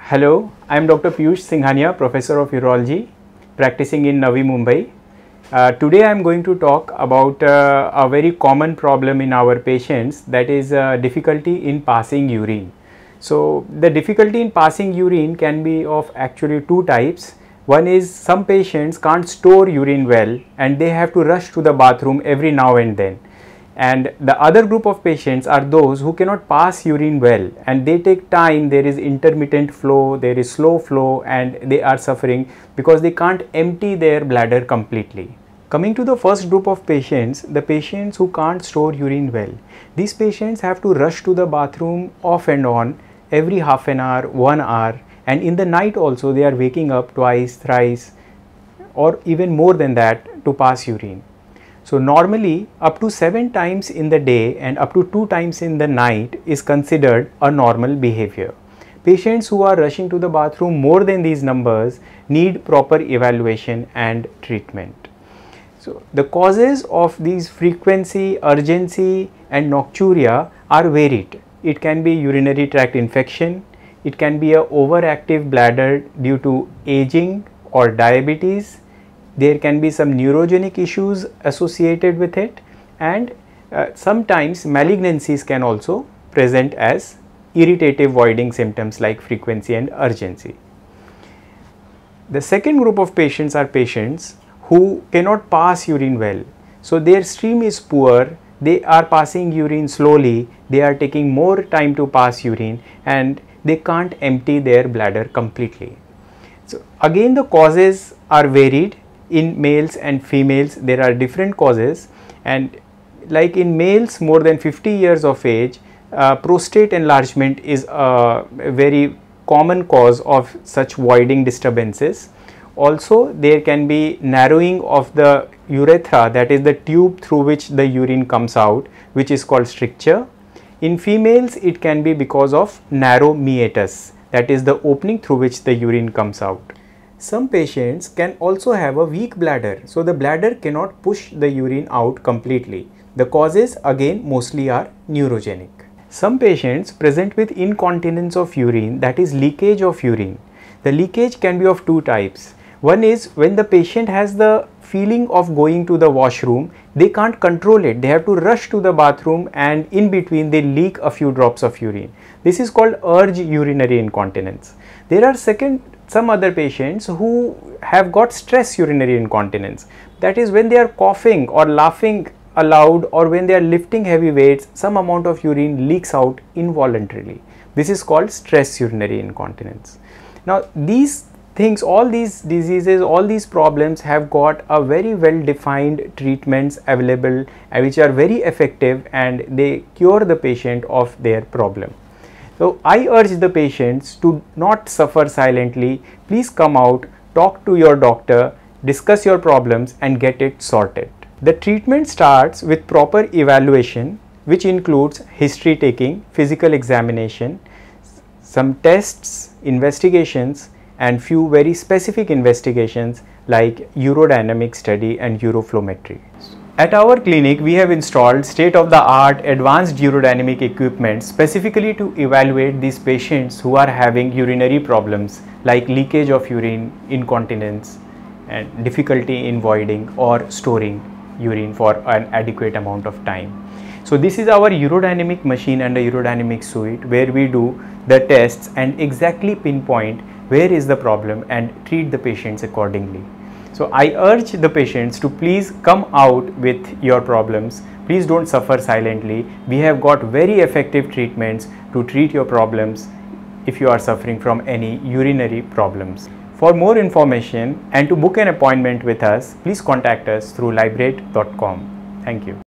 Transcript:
Hello, I am Dr. Piyush Singhania, Professor of Urology, practicing in Navi Mumbai. Today I am going to talk about a very common problem in our patients, that is difficulty in passing urine. So, the difficulty in passing urine can be of actually two types. One is some patients can't store urine well and they have to rush to the bathroom every now and then. And the other group of patients are those who cannot pass urine well and they take time, there is intermittent flow, there is slow flow, and they are suffering because they can't empty their bladder completely. Coming to the first group of patients, the patients who can't store urine well. These patients have to rush to the bathroom off and on every half an hour, 1 hour, and in the night also they are waking up twice, thrice, or even more than that to pass urine. So, normally up to 7 times in the day and up to 2 times in the night is considered a normal behavior. Patients who are rushing to the bathroom more than these numbers need proper evaluation and treatment. So, the causes of these frequency, urgency and nocturia are varied. It can be urinary tract infection, it can be a overactive bladder due to aging or diabetes. There can be some neurogenic issues associated with it, and sometimes malignancies can also present as irritative voiding symptoms like frequency and urgency. The second group of patients are patients who cannot pass urine well. So, their stream is poor, they are passing urine slowly, they are taking more time to pass urine and they can't empty their bladder completely. So, again the causes are varied. In males and females there are different causes, and like in males more than 50 years of age, prostate enlargement is a very common cause of such voiding disturbances. Also there can be narrowing of the urethra, that is the tube through which the urine comes out, which is called stricture. In females it can be because of narrow meatus, that is the opening through which the urine comes out. Some patients can also have a weak bladder, so the bladder cannot push the urine out completely. The causes again mostly are neurogenic. Some patients present with incontinence of urine, that is leakage of urine. The leakage can be of two types. One is when the patient has the feeling of going to the washroom, they can't control it, they have to rush to the bathroom and in between they leak a few drops of urine. This is called urge urinary incontinence. There are some other patients who have got stress urinary incontinence, that is when they are coughing or laughing aloud or when they are lifting heavy weights, some amount of urine leaks out involuntarily. This is called stress urinary incontinence. Now these things, all these diseases, all these problems have got a very well defined treatments available which are very effective and they cure the patient of their problem. So, I urge the patients to not suffer silently. Please come out, talk to your doctor, discuss your problems and get it sorted. The treatment starts with proper evaluation, which includes history taking, physical examination, some tests, investigations and few very specific investigations like urodynamic study and uroflowmetry. At our clinic, we have installed state-of-the-art advanced urodynamic equipment specifically to evaluate these patients who are having urinary problems like leakage of urine, incontinence and difficulty in voiding or storing urine for an adequate amount of time. So this is our urodynamic machine and a urodynamic suite where we do the tests and exactly pinpoint where is the problem and treat the patients accordingly. So I urge the patients to please come out with your problems. Please don't suffer silently. We have got very effective treatments to treat your problems if you are suffering from any urinary problems. For more information and to book an appointment with us, please contact us through lybrate.com. Thank you.